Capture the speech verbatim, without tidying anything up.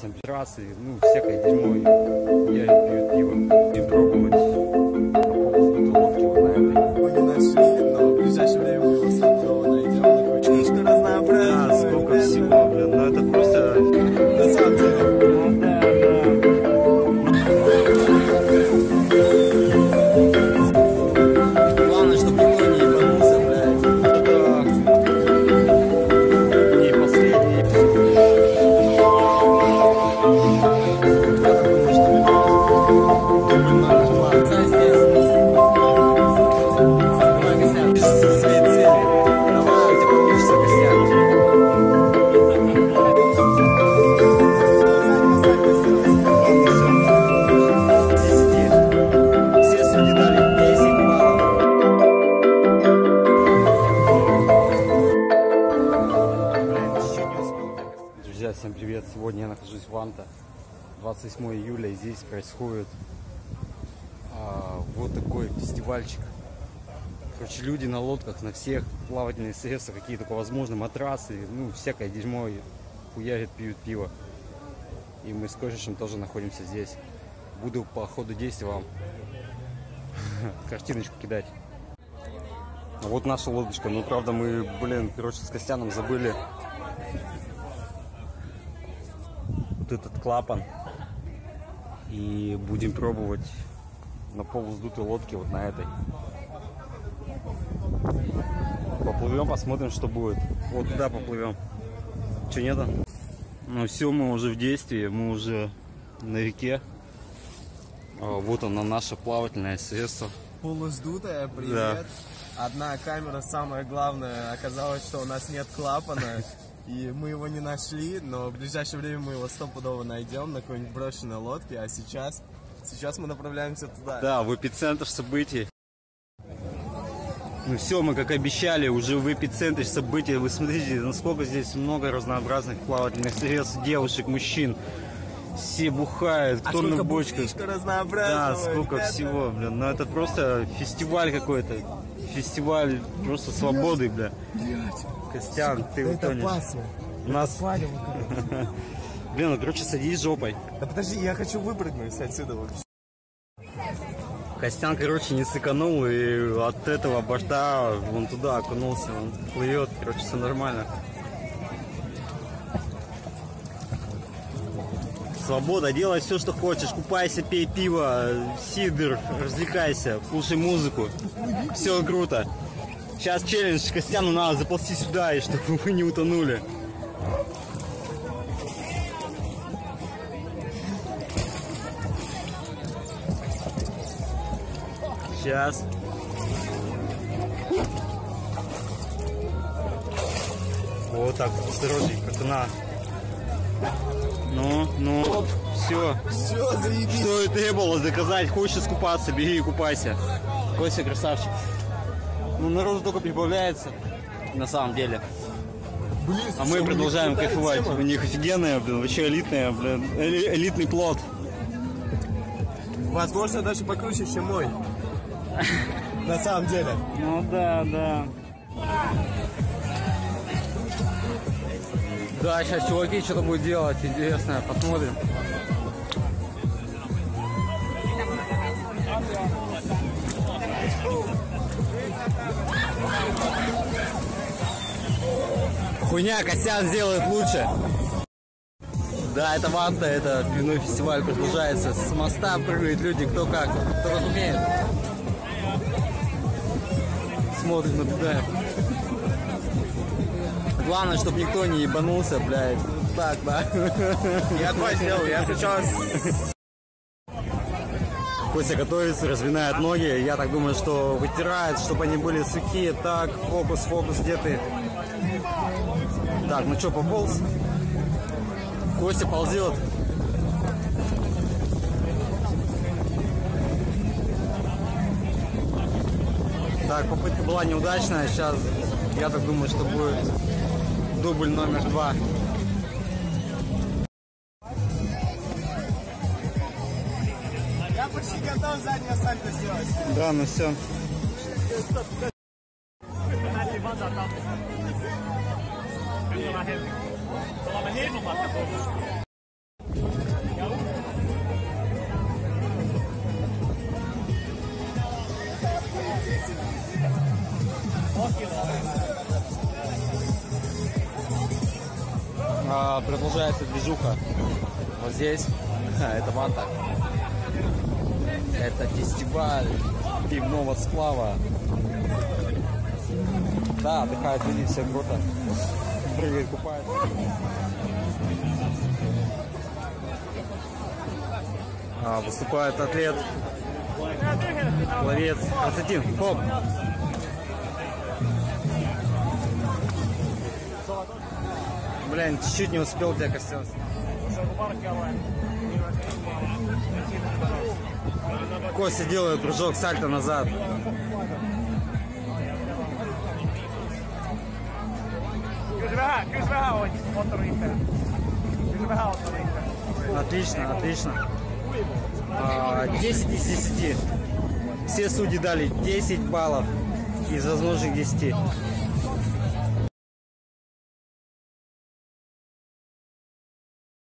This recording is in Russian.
всем трассы, ну, всякое дерьмо. Я пью пиво. Будем пробовать по поводу лодки вот на этой. Мы не нашли, но в ближайшее время мы его снова найдем. Такое чушка разнообразное. Да, сколько всего, блин, ну это просто... На самом деле. Ну да, да. Главное, чтобы никто не ебанулся, блядь. Это не последний. Я так думаю, что дубль номер два. Давай, Костян, со своей цели. Давай, у тебя получится, Костян. Друзья, всем привет! Сегодня я нахожусь в Анта, двадцать седьмое июля, и здесь происходит а, вот такой фестивальчик. Короче, люди на лодках, на всех плавательные средства, какие только возможны, матрасы, ну, всякое дерьмо, хуярят, пьют пиво. И мы с корешем тоже находимся здесь. Буду по ходу действия вам картиночку кидать. Вот наша лодочка, ну, правда, мы, блин, короче, с Костяном забыли вот этот клапан, и будем пробовать на полувздутой лодке вот на этой. Поплывем, посмотрим, что будет. Вот туда поплывем. Че, нету? Ну все, мы уже в действии, мы уже на реке. Вот оно, наше плавательное средство. Полуздутая, привет. Да. Одна камера, самое главное, оказалось, что у нас нет клапана. И мы его не нашли, но в ближайшее время мы его стопудово найдем на какой-нибудь брошенной лодке. А сейчас, сейчас мы направляемся туда. Да, в эпицентр событий. Ну все, мы, как обещали, уже в эпицентре событий. Вы смотрите, насколько здесь много разнообразных плавательных средств, девушек, мужчин. Все бухают, кто а на бочках. Да, сколько ребята. Всего, блин. Ну это просто фестиваль какой-то. Фестиваль просто свободы, бля. Блядь. Костян, ты это утонешь. опасно. У нас... Это Блин, ну короче, садись жопой. Да подожди, я хочу выпрыгнуть отсюда вообще. Костян, короче, не сэкономил, и от этого борта вон туда окунулся, он плывет, короче, все нормально. Свобода, делай все, что хочешь, купайся, пей пиво, сидр, развлекайся, слушай музыку, все круто. Сейчас челлендж, Костяну надо заползти сюда, и чтобы вы не утонули. Сейчас. Вот так, осторожней, как она. Ну, ну, оп, все. Все, заебись. Что и требовалось доказать. Хочешь искупаться, беги и купайся. Костя красавчик. Ну, народу только прибавляется, на самом деле. Блин, а мы продолжаем кайфовать. У них офигенная, блин, вообще элитная, блин, элитный плот. Возможно, даже покруче, чем мой. На самом деле. Ну да, да. Да, сейчас чуваки что-то будут делать интересное, посмотрим. Хуйня, Костян сделает лучше. Да, это Ванта, это пивной фестиваль продолжается. С моста прыгают люди, кто как, кто как умеет. Смотрим, наблюдаем. Главное, чтобы никто не ебанулся, блядь. Так, да. Я два сделал, я сначала... Костя готовится, разминает ноги. Я так думаю, что вытирает, чтобы они были сухие. Так, фокус, фокус, где ты? Так, ну что, пополз? Костя ползет. Так, попытка была неудачная. Сейчас, я так думаю, что будет дубль номер два. Я почти готов заднее сальто сделать. Да, ну все. продолжается движуха. Вот здесь. Это Ванта. Это фестиваль пивного сплава. Да, отдыхают люди, все круто. Прыгают, купают. А, выступает атлет, пловец Константин. Хоп. Блин, чуть-чуть не успел тебя костюм. Костя делает прыжок сальто назад. Отлично, отлично. десять из десяти. Все судьи дали десять баллов из возможных десяти.